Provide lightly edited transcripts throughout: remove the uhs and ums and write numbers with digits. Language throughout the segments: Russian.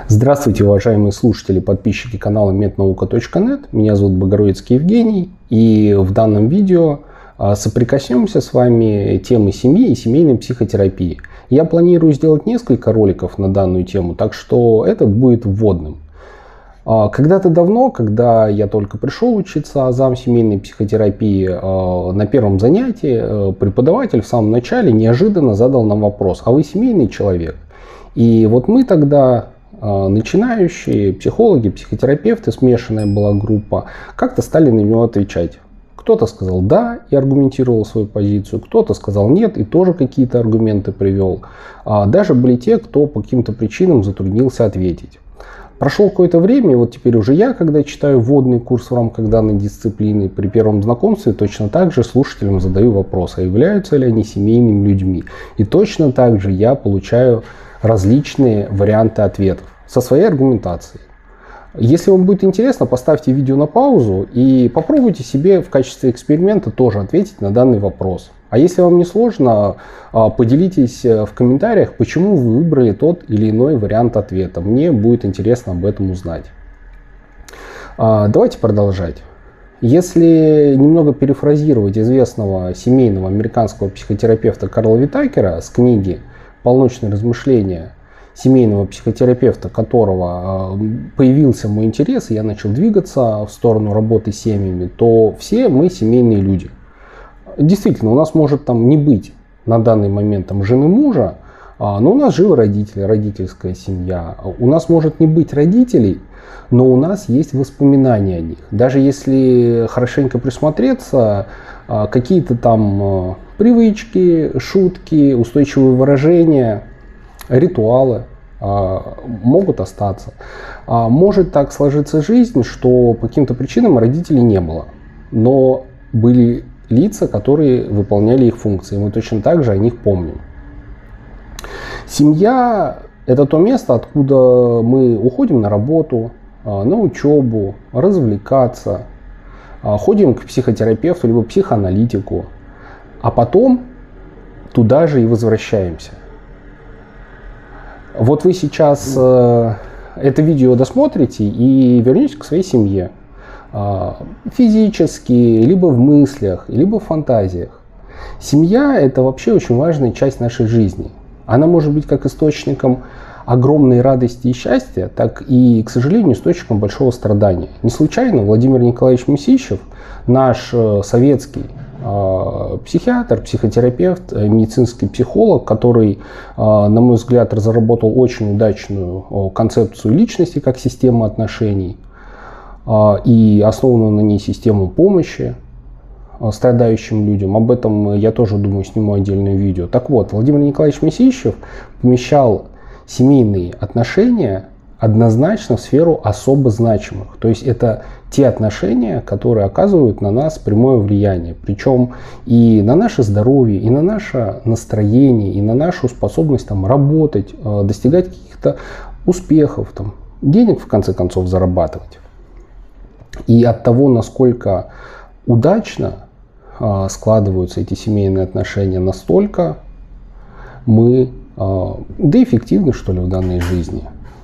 Здравствуйте, уважаемые слушатели, подписчики канала Меднаука.нет. Меня зовут Богородицкий Евгений, и в данном видео соприкоснемся с вами темой семьи и семейной психотерапии. Я планирую сделать несколько роликов на данную тему, так что этот будет вводным. Когда-то давно, когда я только пришел учиться азам семейной психотерапии, на первом занятии преподаватель в самом начале неожиданно задал нам вопрос: а вы семейный человек? И вот мы тогда, начинающие психологи, психотерапевты, смешанная была группа, как-то стали на него отвечать. Кто-то сказал «да» и аргументировал свою позицию, кто-то сказал «нет» и тоже какие-то аргументы привел. Даже были те, кто по каким-то причинам затруднился ответить. Прошло какое-то время, и вот теперь уже я, когда читаю вводный курс в рамках данной дисциплины, при первом знакомстве точно так же слушателям задаю вопрос, а являются ли они семейными людьми. И точно так же я получаю различные варианты ответов со своей аргументацией. Если вам будет интересно, поставьте видео на паузу и попробуйте себе в качестве эксперимента тоже ответить на данный вопрос. А если вам не сложно, поделитесь в комментариях, почему вы выбрали тот или иной вариант ответа. Мне будет интересно об этом узнать. Давайте продолжать. Если немного перефразировать известного семейного американского психотерапевта Карла Витакера с книги «Полночные размышления», семейного психотерапевта, которого появился мой интерес, и я начал двигаться в сторону работы с семьями, то все мы семейные люди. Действительно, у нас может там не быть на данный момент там жены мужа, но у нас живы родители, родительская семья. У нас может не быть родителей, но у нас есть воспоминания о них. Даже если хорошенько присмотреться, какие-то там привычки, шутки, устойчивые выражения, ритуалы могут остаться. Может так сложиться жизнь, что по каким-то причинам родителей не было, но были лица, которые выполняли их функции. Мы точно так же о них помним. Семья – это то место, откуда мы уходим на работу, на учебу, развлекаться, ходим к психотерапевту либо психоаналитику, а потом туда же и возвращаемся. Вот вы сейчас это видео досмотрите и вернетесь к своей семье. Физически, либо в мыслях, либо в фантазиях. Семья – это вообще очень важная часть нашей жизни. Она может быть как источником огромной радости и счастья, так и, к сожалению, источником большого страдания. Не случайно Владимир Николаевич Мусищев, наш советский психиатр, психотерапевт, медицинский психолог, который, на мой взгляд, разработал очень удачную концепцию личности как систему отношений и основанную на ней систему помощи страдающим людям. Об этом я тоже, думаю, сниму отдельное видео. Так вот, Владимир Николаевич Мусищев помещал семейные отношения однозначно в сферу особо значимых. То есть это те отношения, которые оказывают на нас прямое влияние. Причем и на наше здоровье, и на наше настроение, и на нашу способность там работать, достигать каких-то успехов, там, денег в конце концов зарабатывать. И от того, насколько удачно складываются эти семейные отношения, настолько мы, да эффективны, что ли, в данной жизни.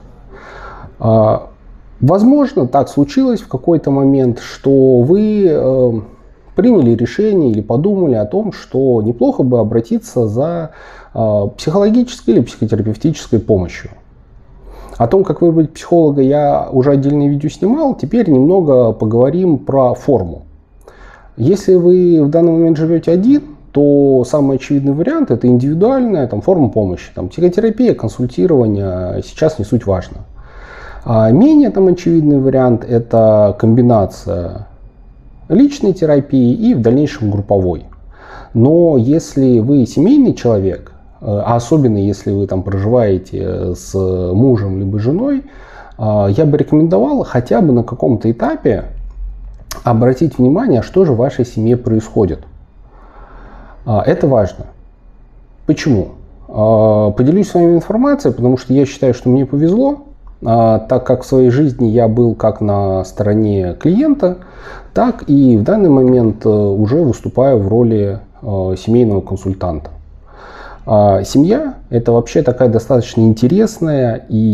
Возможно, так случилось в какой-то момент, что вы приняли решение или подумали о том, что неплохо бы обратиться за психологической или психотерапевтической помощью. О том, как выбрать психолога, я уже отдельное видео снимал. Теперь немного поговорим про форму. Если вы в данный момент живете один, то самый очевидный вариант – это индивидуальная форма помощи. Психотерапия, консультирование, сейчас не суть важно. А менее очевидный вариант – это комбинация личной терапии и в дальнейшем групповой. Но если вы семейный человек, а особенно если вы проживаете с мужем либо женой, я бы рекомендовал хотя бы на каком-то этапе обратить внимание, что же в вашей семье происходит. Это важно. Почему? Поделюсь с вами информацией, потому что я считаю, что мне повезло, так как в своей жизни я был как на стороне клиента, так и в данный момент уже выступаю в роли семейного консультанта. Семья – это вообще такая достаточно интересная и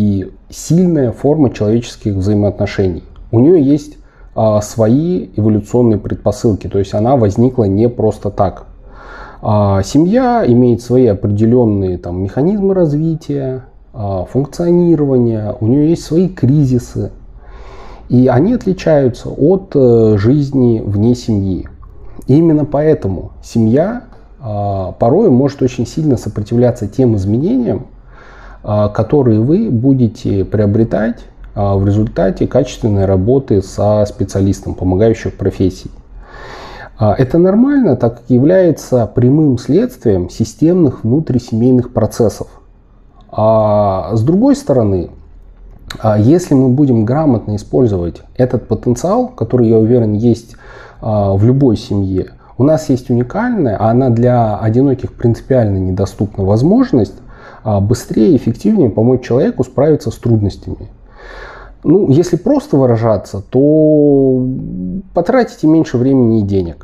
сильная форма человеческих взаимоотношений. У нее есть свои эволюционные предпосылки, то есть она возникла не просто так. Семья имеет свои определенные там механизмы развития, функционирования, у нее есть свои кризисы, и они отличаются от жизни вне семьи. И именно поэтому семья порой может очень сильно сопротивляться тем изменениям, которые вы будете приобретать в результате качественной работы со специалистом помогающих профессий. Это нормально, так как является прямым следствием системных внутрисемейных процессов. А с другой стороны, если мы будем грамотно использовать этот потенциал, который, я уверен, есть в любой семье, у нас есть уникальная, а она для одиноких принципиально недоступна возможность быстрее и эффективнее помочь человеку справиться с трудностями. Ну, если просто выражаться, то потратите меньше времени и денег.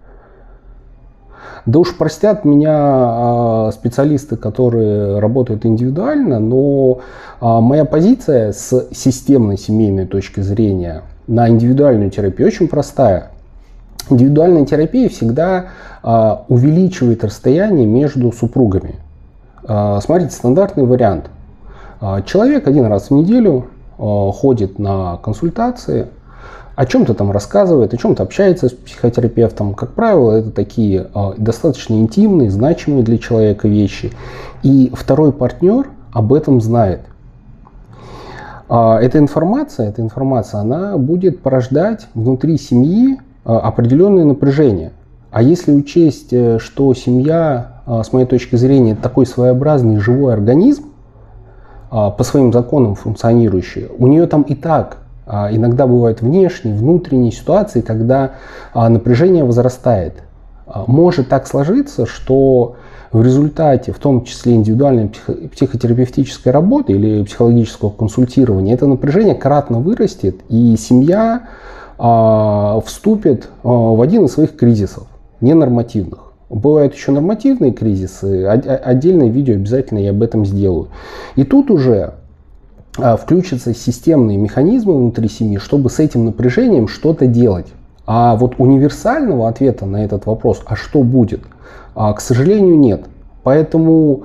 Да уж простят меня специалисты, которые работают индивидуально, но моя позиция с системной семейной точки зрения на индивидуальную терапию очень простая. Индивидуальная терапия всегда увеличивает расстояние между супругами. Смотрите, стандартный вариант. Человек один раз в неделю ходит на консультации, о чем-то там рассказывает, о чем-то общается с психотерапевтом. Как правило, это такие достаточно интимные, значимые для человека вещи. И второй партнер об этом знает. Эта информация, она будет порождать внутри семьи определенное напряжение. А если учесть, что семья, с моей точки зрения, такой своеобразный живой организм, по своим законам функционирующий, у нее там и так иногда бывают внешние, внутренние ситуации, когда напряжение возрастает. Может так сложиться, что в результате, в том числе индивидуальной психотерапевтической работы или психологического консультирования, это напряжение кратно вырастет, и семья вступит в один из своих кризисов, ненормативных. Бывают еще нормативные кризисы, отдельное видео обязательно я об этом сделаю. И тут уже включатся системные механизмы внутри семьи, чтобы с этим напряжением что-то делать. А вот универсального ответа на этот вопрос, а что будет, к сожалению, нет. Поэтому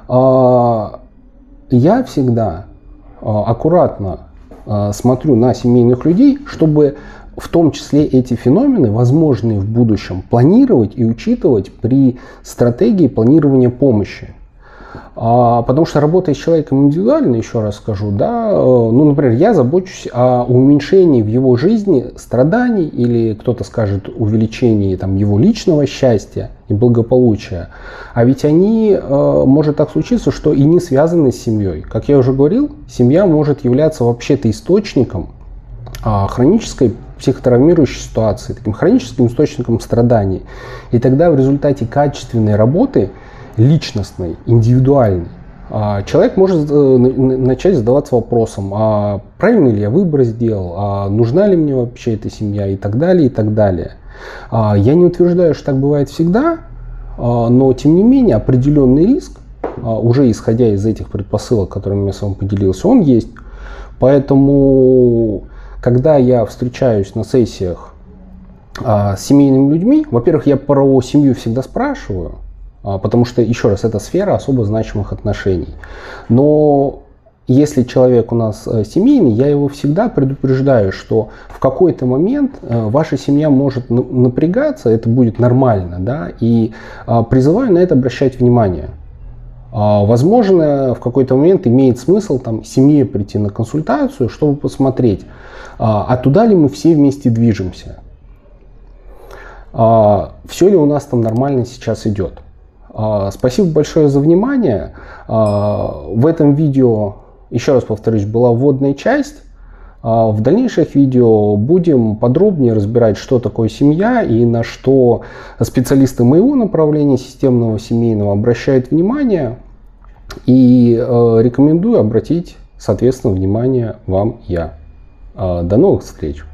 я всегда аккуратно смотрю на семейных людей, чтобы в том числе эти феномены, возможные в будущем, планировать и учитывать при стратегии планирования помощи. Потому что работая с человеком индивидуально, еще раз скажу, да, ну, например, я забочусь о уменьшении в его жизни страданий или, кто-то скажет, увеличении там, его личного счастья и благополучия. А ведь они, может так случиться, что и не связаны с семьей. Как я уже говорил, семья может являться вообще-то источником хронической психотравмирующей ситуации, таким хроническим источником страданий. И тогда в результате качественной работы, личностной, индивидуальной, человек может начать задаваться вопросом, а правильно ли я выбор сделал, а нужна ли мне вообще эта семья и так далее, и так далее. Я не утверждаю, что так бывает всегда, но тем не менее определенный риск, уже исходя из этих предпосылок, которыми я с вами поделился, он есть. Поэтому, когда я встречаюсь на сессиях с семейными людьми, во-первых, я про семью всегда спрашиваю, потому что, еще раз, это сфера особо значимых отношений. Но если человек у нас семейный, я его всегда предупреждаю, что в какой-то момент ваша семья может напрягаться, это будет нормально, да, и призываю на это обращать внимание. Возможно, в какой-то момент имеет смысл там, семье прийти на консультацию, чтобы посмотреть, а туда ли мы все вместе движемся, все ли у нас там нормально сейчас идет. Спасибо большое за внимание. В этом видео, еще раз повторюсь, была вводная часть. В дальнейших видео будем подробнее разбирать, что такое семья и на что специалисты моего направления системного семейного обращают внимание. И рекомендую обратить, соответственно, внимание вам я. До новых встреч!